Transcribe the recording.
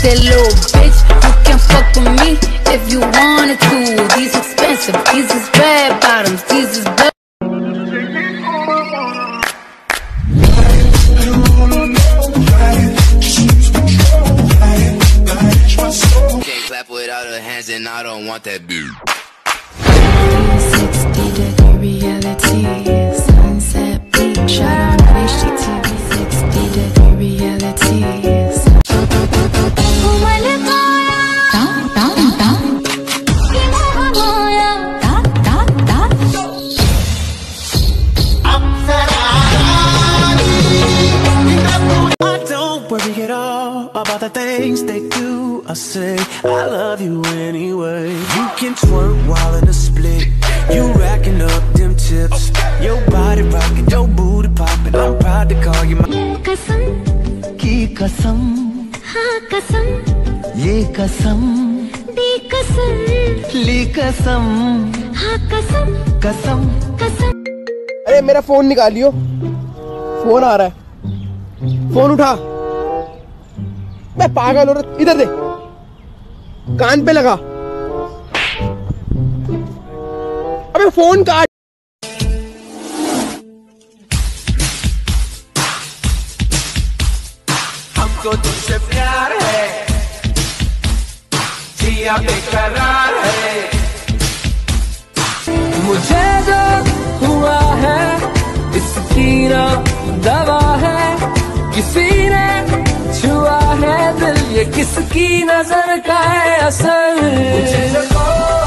said, little bitch, you can fuck with me if you wanted to. These expensive, these is red bottoms, these is bad. Can't clap without her hands and I don't want that beat. 360-degree reality, sunset beach, shot on HGTV. 60-degree reality. Worry at all about the things they do. I say I love you anyway. You can twerk while in a split. You racking up them tips. Your body rocking, your booty popping. I'm proud to call you my कसम की कसम. हाँ कसम ये कसम दी कसम ली कसम. हाँ कसम कसम कसम. अरे मेरा फोन निकालियो, फोन आ रहा है, फोन उठा. मैं पागल हो रहा, इधर दे, कान पे लगा. अबे फोन काट. हमको तुझसे प्यार है, जिया बेकरार है. मुझे जो हुआ है इसकी ना दवा है. किसी ने छुआ है दिल, ये किसकी नजर का है असर.